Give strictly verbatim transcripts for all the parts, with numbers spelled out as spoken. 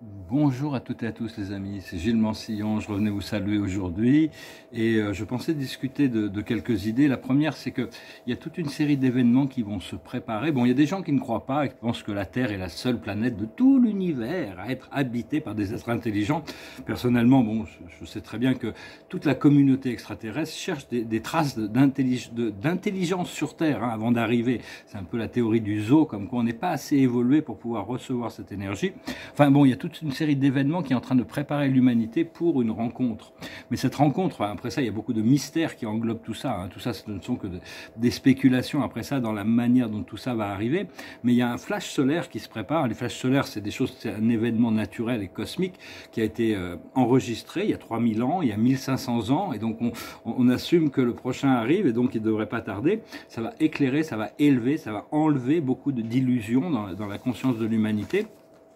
Bonjour à toutes et à tous les amis, c'est Gilles Mansillon, je revenais vous saluer aujourd'hui et euh, je pensais discuter de, de quelques idées. La première, c'est qu'il y a toute une série d'événements qui vont se préparer. Bon, il y a des gens qui ne croient pas et qui pensent que la Terre est la seule planète de tout l'univers à être habitée par des êtres intelligents. Personnellement, bon, je, je sais très bien que toute la communauté extraterrestre cherche des, des traces d'intelligence sur Terre hein, avant d'arriver. C'est un peu la théorie du zoo, comme quoi on n'est pas assez évolué pour pouvoir recevoir cette énergie. Enfin bon, il y a toute une série d'événements qui est en train de préparer l'humanité pour une rencontre. Mais cette rencontre, après ça, il y a beaucoup de mystères qui englobent tout ça. Hein. Tout ça, ce ne sont que de, des spéculations après ça dans la manière dont tout ça va arriver. Mais il y a un flash solaire qui se prépare. Les flashs solaires, c'est des choses, c'est un événement naturel et cosmique qui a été euh, enregistré il y a trois mille ans, il y a mille cinq cents ans. Et donc, on, on assume que le prochain arrive et donc il ne devrait pas tarder. Ça va éclairer, ça va élever, ça va enlever beaucoup d'illusions dans, dans la conscience de l'humanité.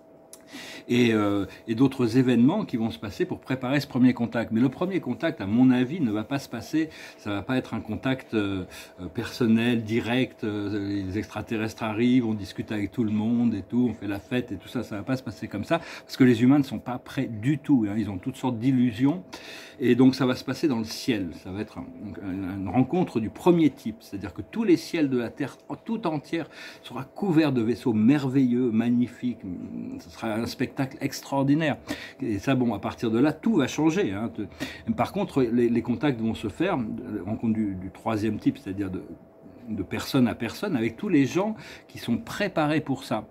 Et, euh, et d'autres événements qui vont se passer pour préparer ce premier contact. Mais le premier contact, à mon avis, ne va pas se passer, ça va pas être un contact euh, personnel, direct, euh, les extraterrestres arrivent, on discute avec tout le monde et tout, on fait la fête et tout ça, ça va pas se passer comme ça, parce que les humains ne sont pas prêts du tout, hein, ils ont toutes sortes d'illusions, et donc ça va se passer dans le ciel, ça va être un, un, une rencontre du premier type, c'est-à-dire que tous les ciels de la Terre, tout entière, sera couvert de vaisseaux merveilleux, magnifiques, ce sera un spectacle extraordinaire. Et ça, bon, à partir de là, tout va changer. Hein. Par contre, les, les contacts vont se faire, rencontre du, du troisième type, c'est-à-dire de, de personne à personne, avec tous les gens qui sont préparés pour ça.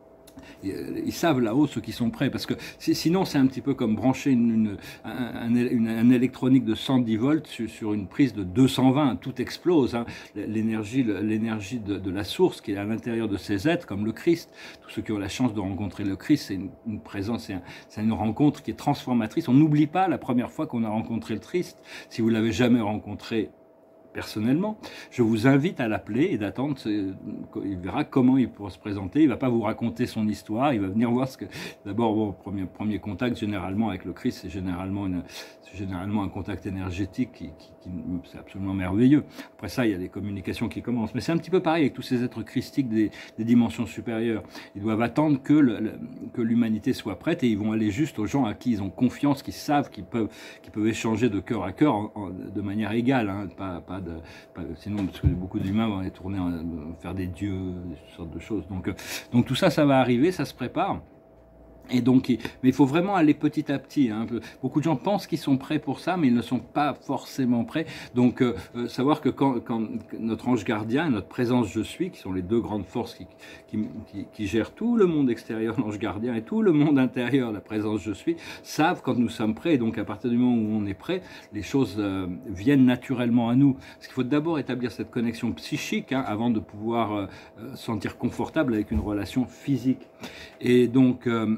Ils savent là-haut ceux qui sont prêts, parce que sinon c'est un petit peu comme brancher une, une, un, une, un électronique de cent dix volts sur, sur une prise de deux cent vingt, tout explose. Hein. L'énergie l'énergie de, de la source qui est à l'intérieur de ces êtres, comme le Christ, tous ceux qui ont la chance de rencontrer le Christ, c'est une, une présence, c'est un, une rencontre qui est transformatrice. On n'oublie pas la première fois qu'on a rencontré le Christ. Si vous l'avez jamais rencontré personnellement, je vous invite à l'appeler et d'attendre, il verra comment il pourra se présenter, il ne va pas vous raconter son histoire, il va venir voir ce que... D'abord, bon, premier, premier contact généralement avec le Christ, c'est généralement, une, généralement un contact énergétique qui, qui, qui c'est absolument merveilleux. Après ça, il y a les communications qui commencent, mais c'est un petit peu pareil avec tous ces êtres christiques des, des dimensions supérieures. Ils doivent attendre que, le, le, que l'humanité soit prête et ils vont aller juste aux gens à qui ils ont confiance, qui savent qu'ils peuvent, qu'ils peuvent échanger de cœur à cœur en, en, de manière égale, hein, pas, pas de, pas, sinon parce que beaucoup d'humains vont aller tourner en, faire des dieux, des sortes de choses. Donc, donc tout ça, ça va arriver, ça se prépare. Et donc, mais il faut vraiment aller petit à petit. Hein. Beaucoup de gens pensent qu'ils sont prêts pour ça, mais ils ne sont pas forcément prêts. Donc, euh, savoir que quand, quand notre ange gardien et notre présence je suis, qui sont les deux grandes forces qui, qui, qui, qui gèrent tout le monde extérieur, l'ange gardien, et tout le monde intérieur, la présence je suis, savent quand nous sommes prêts. Et donc, à partir du moment où on est prêt, les choses euh, viennent naturellement à nous. Parce qu'il faut d'abord établir cette connexion psychique hein, avant de pouvoir euh, sentir confortable avec une relation physique. Et donc... Euh,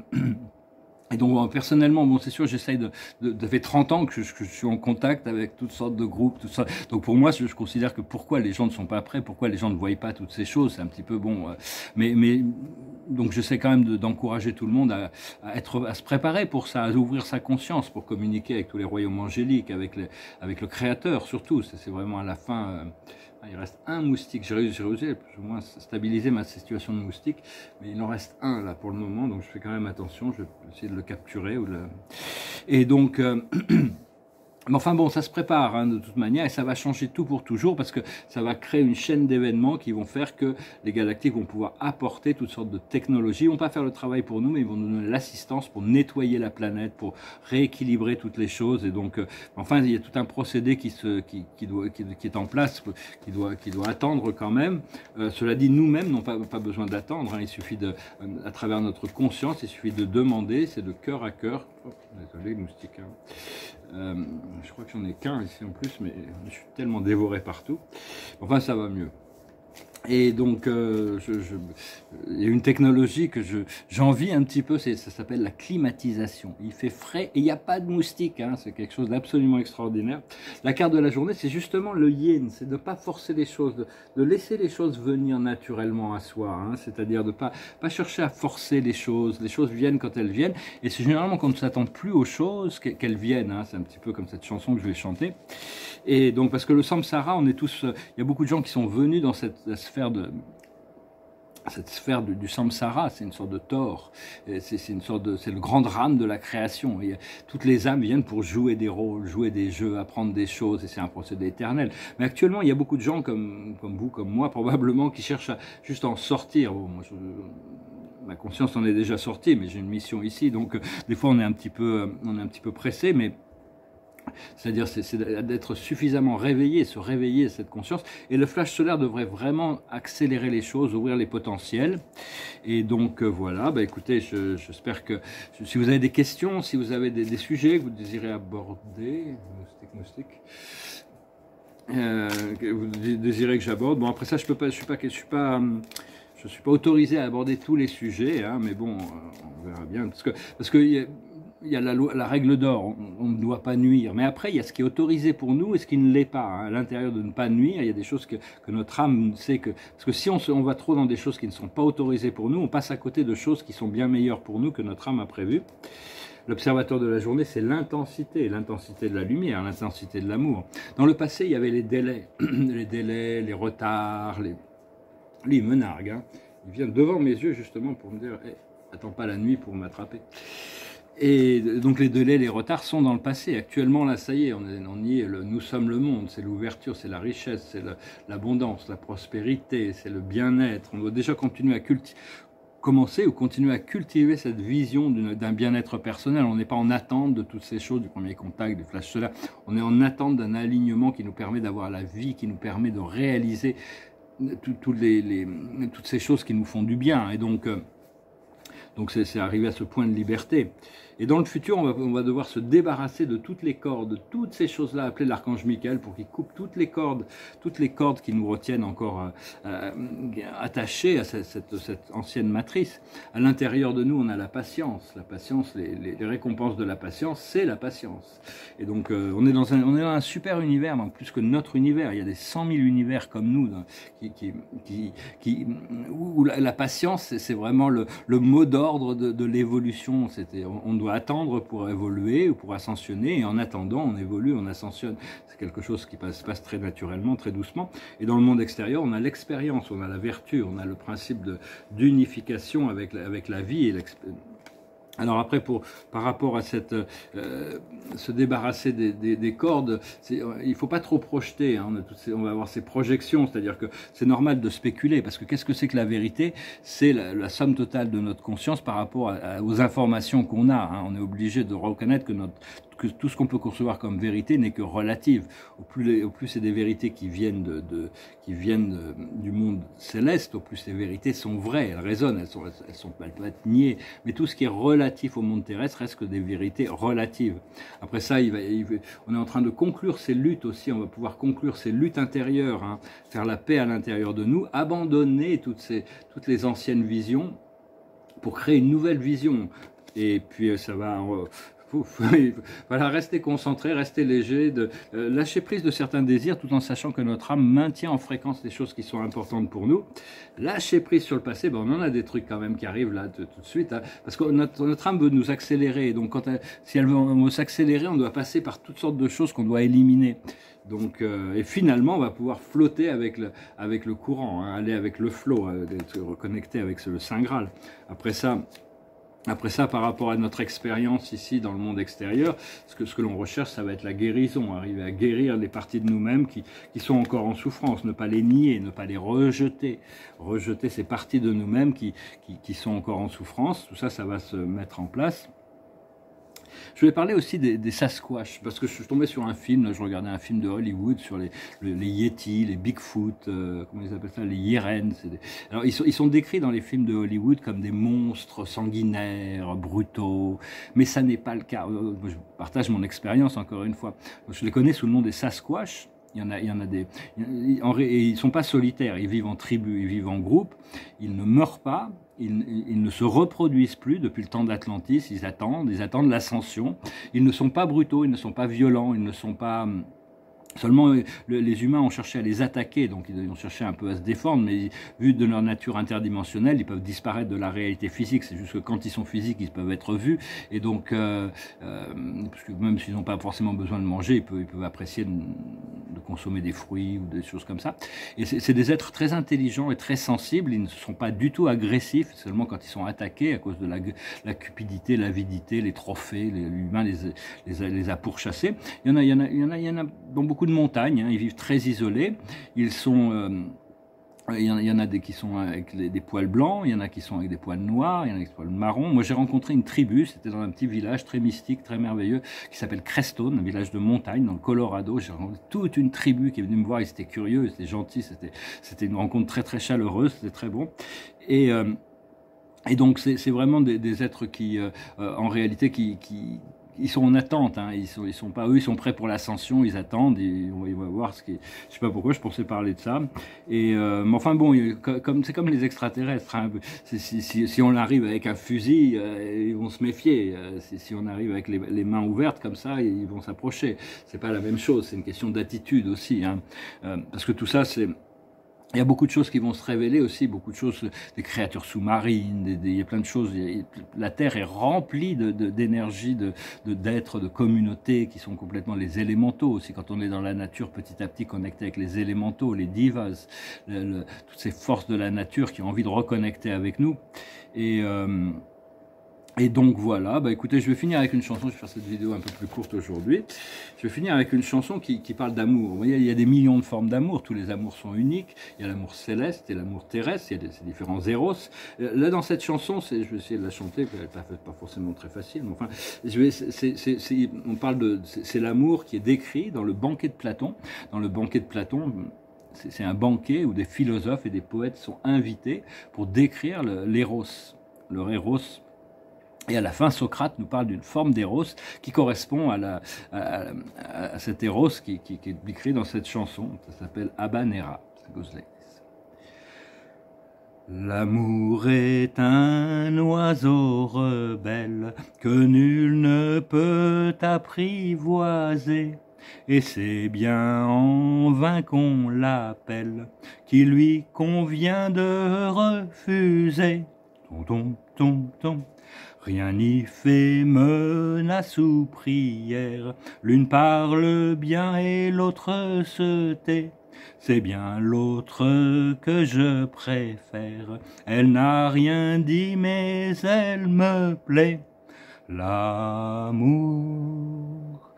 Et donc, bon, personnellement, bon, c'est sûr, j'essaye de, de, ça fait trente ans que je, que je suis en contact avec toutes sortes de groupes, tout ça. Donc, pour moi, je, je considère que pourquoi les gens ne sont pas prêts, pourquoi les gens ne voient pas toutes ces choses, c'est un petit peu bon. Euh, mais, mais, donc, j'essaie quand même d'encourager tout le monde à, à être, à se préparer pour ça, à ouvrir sa conscience pour communiquer avec tous les royaumes angéliques, avec, les, avec le Créateur surtout. C'est vraiment à la fin. Euh, Il reste un moustique, j'ai réussi, réussi plus ou moins à stabiliser ma situation de moustique, mais il en reste un là pour le moment, donc je fais quand même attention, je vais essayer de le capturer. Ou de le... Et donc... Euh, Mais enfin bon, ça se prépare hein, de toute manière et ça va changer tout pour toujours parce que ça va créer une chaîne d'événements qui vont faire que les galactiques vont pouvoir apporter toutes sortes de technologies. Ils vont pas faire le travail pour nous, mais ils vont nous donner l'assistance pour nettoyer la planète, pour rééquilibrer toutes les choses. Et donc, euh, enfin, il y a tout un procédé qui, se, qui, qui, doit, qui, qui est en place, qui doit, qui doit attendre quand même. Euh, cela dit, nous-mêmes n'avons pas, pas besoin d'attendre. Hein, il suffit de, à travers notre conscience, il suffit de demander, c'est de cœur à cœur. Oh, désolé, moustique. Hein. Euh, je crois que j'en ai qu'un ici en plus, mais je suis tellement dévoré partout. Enfin, ça va mieux. Et donc, euh, je, je, il y a une technologie que j'envie un petit peu, ça s'appelle la climatisation. Il fait frais et il n'y a pas de moustiques, hein, c'est quelque chose d'absolument extraordinaire. La carte de la journée, c'est justement le yin, c'est de ne pas forcer les choses, de, de laisser les choses venir naturellement à soi, hein, c'est-à-dire de ne pas, pas chercher à forcer les choses. Les choses viennent quand elles viennent, et c'est généralement quand on ne s'attend plus aux choses qu'elles viennent, hein, c'est un petit peu comme cette chanson que je vais chanter. Et donc, parce que le samsara, on est tous, il y a beaucoup de gens qui sont venus dans cette sphère de, cette sphère du, du samsara, c'est une sorte de tort, c'est une sorte de, c'est le grand drame de la création. Et toutes les âmes viennent pour jouer des rôles, jouer des jeux, apprendre des choses, et c'est un procédé éternel. Mais actuellement, il y a beaucoup de gens comme, comme vous, comme moi, probablement, qui cherchent à juste à en sortir. Bon, moi, je, ma conscience en est déjà sortie, mais j'ai une mission ici, donc euh, des fois on est un petit peu, on est un petit peu pressé, mais c'est-à-dire c'est d'être suffisamment réveillé, se réveiller cette conscience. Et le flash solaire devrait vraiment accélérer les choses, ouvrir les potentiels. Et donc euh, voilà, bah, écoutez, j'espère je, que si vous avez des questions, si vous avez des, des sujets que vous désirez aborder, moustique, moustique, euh, que vous désirez que j'aborde. Bon, après ça, je peux pas, je suis pas, je suis pas, je suis pas autorisé à aborder tous les sujets, hein, mais bon, on verra bien, parce que parce que y a, il y a la, loi, la règle d'or, on ne doit pas nuire. Mais après, il y a ce qui est autorisé pour nous et ce qui ne l'est pas. Hein. À l'intérieur de ne pas nuire, il y a des choses que, que notre âme sait que... Parce que si on, se, on va trop dans des choses qui ne sont pas autorisées pour nous, on passe à côté de choses qui sont bien meilleures pour nous que notre âme a prévues. L'observateur de la journée, c'est l'intensité, l'intensité de la lumière, l'intensité de l'amour. Dans le passé, il y avait les délais, les délais, les retards, les... Lui, il me nargue. Hein. Il vient devant mes yeux justement pour me dire hey, « Attends pas la nuit pour m'attraper ». Et donc les délais, les retards sont dans le passé. Actuellement, là, ça y est, on, est, on y est. Le, nous sommes le monde, c'est l'ouverture, c'est la richesse, c'est l'abondance, la prospérité, c'est le bien-être. On doit déjà continuer à cultiver, commencer ou continuer à cultiver cette vision d'un bien-être personnel. On n'est pas en attente de toutes ces choses, du premier contact, du flash solaire. On est en attente d'un alignement qui nous permet d'avoir la vie, qui nous permet de réaliser tout, tout les, les, toutes ces choses qui nous font du bien. Et donc... Euh, Donc c'est arrivé à ce point de liberté. Et dans le futur, on va, on va devoir se débarrasser de toutes les cordes, de toutes ces choses-là, appeler l'archange Michael pour qu'il coupe toutes les cordes, toutes les cordes qui nous retiennent encore euh, attachés à cette, cette, cette ancienne matrice. À l'intérieur de nous, on a la patience. La patience, les, les, les récompenses de la patience, c'est la patience. Et donc, euh, on, est dans un, on est dans un super univers, donc plus que notre univers. Il y a des cent mille univers comme nous, qui, qui, qui, qui, où la, la patience, c'est vraiment le, le mot d'ordre de, de l'évolution. On, on doit attendre pour évoluer ou pour ascensionner, et en attendant, on évolue, on ascensionne. C'est quelque chose qui passe, passe très naturellement, très doucement. Et dans le monde extérieur, on a l'expérience, on a la vertu, on a le principe d'unification avec, avec la vie et l'expérience. Alors après, pour, par rapport à cette, euh, se débarrasser des, des, des cordes, il ne faut pas trop projeter, hein, on, a toutes ces, on va avoir ces projections, c'est-à-dire que c'est normal de spéculer, parce que qu'est-ce que c'est que la vérité? C'est la, la somme totale de notre conscience par rapport à, à, aux informations qu'on a. Hein. On est obligé de reconnaître que, notre, que tout ce qu'on peut concevoir comme vérité n'est que relative. Au plus, les, au plus c'est des vérités qui viennent, de, de, qui viennent de, du monde céleste, au plus ces vérités sont vraies, elles résonnent, elles, sont, elles, sont, elles peuvent être niées, mais tout ce qui est relatif au monde terrestre reste que des vérités relatives. Après ça, il va, il va, on est en train de conclure ces luttes aussi, on va pouvoir conclure ces luttes intérieures, hein, faire la paix à l'intérieur de nous, abandonner toutes, ces, toutes les anciennes visions pour créer une nouvelle vision. Et puis ça va... Voilà, rester concentré, rester léger, de, euh, lâcher prise de certains désirs tout en sachant que notre âme maintient en fréquence les choses qui sont importantes pour nous. Lâcher prise sur le passé, ben on en a des trucs quand même qui arrivent là tout, tout de suite, hein, parce que notre, notre âme veut nous accélérer. Donc quand elle, si elle veut, veut s'accélérer, on doit passer par toutes sortes de choses qu'on doit éliminer. Donc, euh, et finalement, on va pouvoir flotter avec le, avec le courant, hein, aller avec le flot, euh, être reconnecté avec le Saint Graal. Après ça, Après ça, par rapport à notre expérience ici dans le monde extérieur, ce que, ce que l'on recherche, ça va être la guérison, arriver à guérir les parties de nous-mêmes qui, qui sont encore en souffrance, ne pas les nier, ne pas les rejeter, rejeter ces parties de nous-mêmes qui, qui, qui sont encore en souffrance. Tout ça, ça va se mettre en place. Je voulais parler aussi des, des Sasquatch, parce que je suis tombé sur un film, là, je regardais un film de Hollywood sur les, les, les Yétis, les Bigfoot, euh, comment ils appellent ça, les Yeren. Des... Alors ils sont, ils sont décrits dans les films de Hollywood comme des monstres sanguinaires, brutaux, mais ça n'est pas le cas. Je partage mon expérience encore une fois. Je les connais sous le nom des Sasquatch. Il y en a, il y en a des. Ils ne sont pas solitaires, ils vivent en tribu, ils vivent en groupe, ils ne meurent pas, ils, ils ne se reproduisent plus depuis le temps d'Atlantis, ils attendent, ils attendent l'ascension. Ils ne sont pas brutaux, ils ne sont pas violents, ils ne sont pas. Seulement, le, les humains ont cherché à les attaquer, donc ils ont cherché un peu à se défendre, mais vu de leur nature interdimensionnelle, ils peuvent disparaître de la réalité physique. C'est juste que quand ils sont physiques, ils peuvent être vus, et donc, euh, euh, parce que même s'ils n'ont pas forcément besoin de manger, ils peuvent, ils peuvent apprécier de, de consommer des fruits ou des choses comme ça. Et c'est des êtres très intelligents et très sensibles, ils ne sont pas du tout agressifs, seulement quand ils sont attaqués à cause de la, la cupidité, l'avidité, les trophées, l'humain les, les, les a pourchassés. Il y en a, il y en a, il y en a, il y en a dans beaucoup de montagnes, hein, ils vivent très isolés, ils sont, euh, il, y en, il y en a des qui sont avec les, des poils blancs, il y en a qui sont avec des poils noirs, il y en a avec des poils marrons. Moi j'ai rencontré une tribu, c'était dans un petit village très mystique, très merveilleux, qui s'appelle Crestone, un village de montagne dans le Colorado. J'ai rencontré toute une tribu qui est venue me voir, ils étaient curieux, ils étaient gentils, c'était une rencontre très très chaleureuse, c'était très bon. Et, euh, et donc c'est vraiment des, des êtres qui, euh, en réalité, qui... qui ils sont en attente, hein. ils sont, ils sont pas eux, ils sont prêts pour l'ascension, ils attendent, et on va, ils vont voir ce qui, je sais pas pourquoi, je pensais parler de ça. Et euh, mais enfin bon, comme c'est comme les extraterrestres, hein. si, si, si on arrive avec un fusil, euh, ils vont se méfier. Si, si on arrive avec les, les mains ouvertes comme ça, ils vont s'approcher. C'est pas la même chose, c'est une question d'attitude aussi, hein. euh, parce que tout ça c'est il y a beaucoup de choses qui vont se révéler aussi, beaucoup de choses, des créatures sous-marines, des, des, il y a plein de choses. La Terre est remplie d'énergie, de, de, d'êtres, de, de communautés qui sont complètement les élémentaux aussi. Quand on est dans la nature, petit à petit connecté avec les élémentaux, les divas, le, le, toutes ces forces de la nature qui ont envie de reconnecter avec nous. Et... Euh, Et donc voilà, bah écoutez, je vais finir avec une chanson, je vais faire cette vidéo un peu plus courte aujourd'hui. Je vais finir avec une chanson qui, qui parle d'amour. Vous voyez, il y a des millions de formes d'amour, tous les amours sont uniques. Il y a l'amour céleste et l'amour terrestre, il y a des, ces différents éros. Là, dans cette chanson, je vais essayer de la chanter, elle n'est pas, pas forcément très facile, mais enfin, je vais, c est, c est, c est, on parle de, c'est l'amour qui est décrit dans le banquet de Platon. Dans le banquet de Platon, c'est un banquet où des philosophes et des poètes sont invités pour décrire l'éros, le, le éros. Et à la fin, Socrate nous parle d'une forme d'éros qui correspond à, la, à, à, à cet éros qui, qui, qui est décrit dans cette chanson. Ça s'appelle Habanera. Ça goes like this. L'amour est un oiseau rebelle que nul ne peut apprivoiser. Et c'est bien en vain qu'on l'appelle, qui lui convient de refuser. Tom, tom, tom, tom. Rien n'y fait menace ou prière, l'une parle bien et l'autre se tait. C'est bien l'autre que je préfère, elle n'a rien dit mais elle me plaît. L'amour,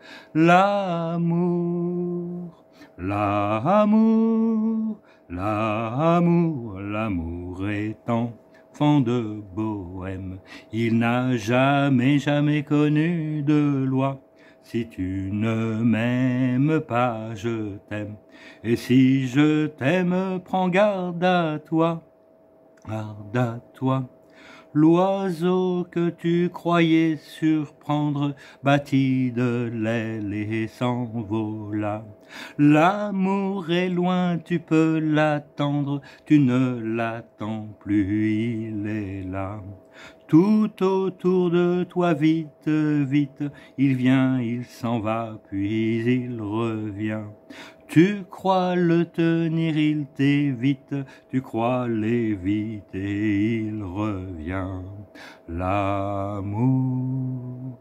l'amour, l'amour, l'amour, l'amour est enfant de bohème, il n'a jamais, jamais connu de loi. Si tu ne m'aimes pas, je t'aime, et si je t'aime, prends garde à toi, garde à toi. L'oiseau que tu croyais surprendre battit de l'aile et s'envola. L'amour est loin, tu peux l'attendre, tu ne l'attends plus, il est là. Tout autour de toi, vite, vite, il vient, il s'en va, puis il revient. Tu crois le tenir, il t'évite, tu crois l'éviter, il revient. L'amour,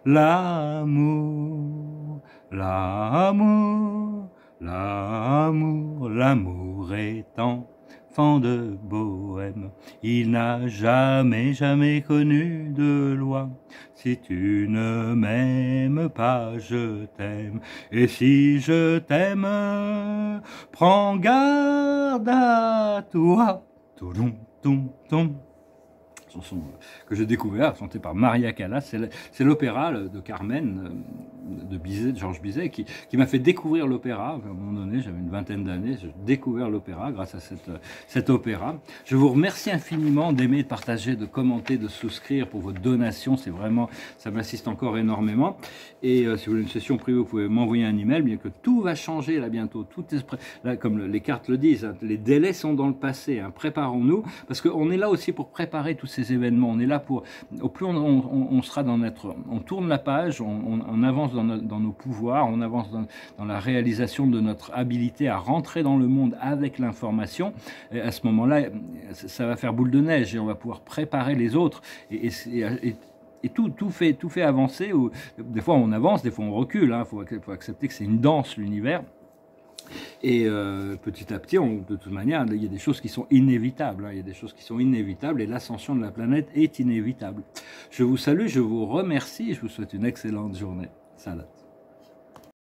l'amour, l'amour, l'amour, l'amour est enfant de bohème, il n'a jamais, jamais connu de loi. Si tu ne m'aimes pas, je t'aime, et si je t'aime, prends garde à toi. Toulon, tom, tom. Chanson que j'ai découvert, chantée par Maria Callas, c'est l'opéra de Carmen de Bizet, de Georges Bizet, qui, qui m'a fait découvrir l'opéra. À un moment donné, j'avais une vingtaine d'années, j'ai découvert l'opéra grâce à cette, cet opéra. Je vous remercie infiniment d'aimer, de partager, de commenter, de souscrire pour vos donations. C'est vraiment, ça m'assiste encore énormément. Et euh, si vous voulez une session privée, vous pouvez m'envoyer un email, bien que tout va changer là bientôt. Tout est, là, comme le, les cartes le disent, hein, les délais sont dans le passé. Hein, préparons-nous, parce qu'on est là aussi pour préparer tous ces événements. On est là pour, au plus on, on, on sera dans notre, on tourne la page, on, on, on avance dans, no, dans nos pouvoirs, on avance dans, dans la réalisation de notre habilité à rentrer dans le monde avec l'information, à ce moment-là, ça va faire boule de neige et on va pouvoir préparer les autres. Et, et, et, et tout, tout, fait, tout fait avancer. Ou, des fois on avance, des fois on recule. Il hein, faut, faut accepter que c'est une danse, l'univers. Et euh, petit à petit, on, de toute manière, il y a des choses qui sont inévitables. Hein, il y a des choses qui sont inévitables et l'ascension de la planète est inévitable. Je vous salue, je vous remercie et je vous souhaite une excellente journée. Salat.